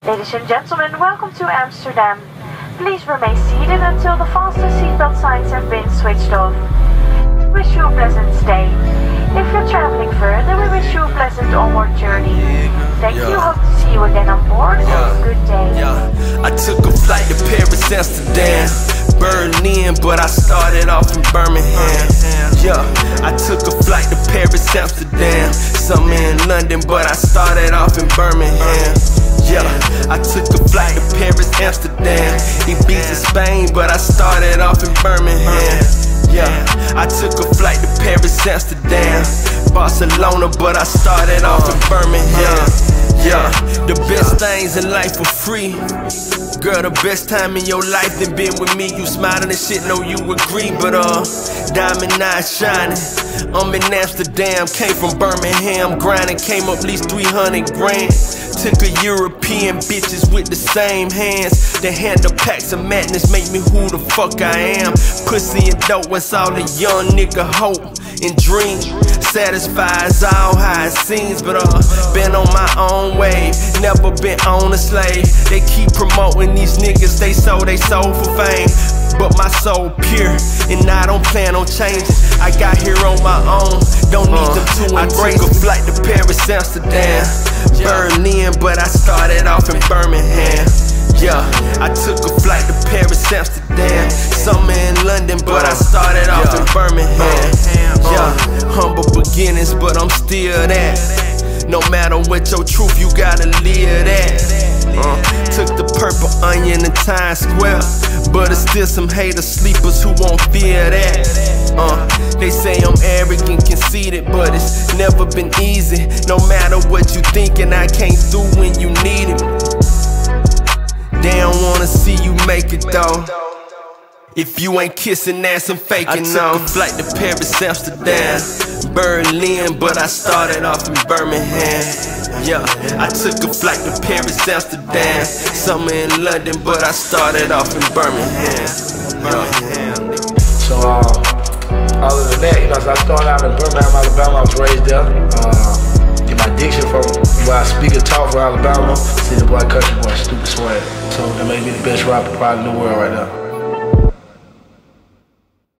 Ladies and gentlemen, welcome to Amsterdam. Please remain seated until the fasten seatbelt signs have been switched off. We wish you a pleasant stay. If you're traveling further, we wish you a pleasant onward journey. Thank you, hope to see you again on board. Have a good day. I took a flight to Paris, Amsterdam, Berlin, but I started off in Birmingham. I took a flight to Paris, Amsterdam, some in London, but I started off in Birmingham. I took a flight to Paris, Amsterdam, Ibiza, Spain, but I started off in Birmingham. I took a flight to Paris, Amsterdam, Barcelona, but I started off in Birmingham. The best things in life are free. Girl, the best time in your life then been with me. You smiling and shit, know you agree. But diamond eyes shining, I'm in Amsterdam. Came from Birmingham, grinding, came up at least 300 grand. Took a European bitches with the same hands. They handle packs of madness, make me who the fuck I am. Pussy and dope, what's all a young nigga hope and dream. Satisfies all how it seems, but been on my own wave, never been on a slave. They keep promoting these niggas, they sold for fame. But my soul pure, and I don't plan on changing. I got here on my own, don't need them to embrace. I took a flight to Paris, Amsterdam, Berlin, but I started off in Birmingham. I took a flight to Paris, Amsterdam, some in London, but I started off in Birmingham. Humble beginnings, but I'm still that. No matter what your truth, you gotta live that. Took the purple onion in Times Square, but it's still some hater sleepers who won't fear that. They say I'm arrogant, conceited, but it's never been easy. No matter what you thinking, I came through when you need it. They don't wanna see you make it though. If you ain't kissing ass and faking, no. I took a flight to Paris, Amsterdam, Berlin, but I started off in Birmingham. I took a flight to Paris, Amsterdam, some in London, but I started off in Birmingham. So other than that, you know, so I started out in Birmingham, Alabama. I was raised there. Get my diction from where I speak and talk from Alabama. See the boy, country boy, stupid swag. So that made me the best rapper probably in the world right now.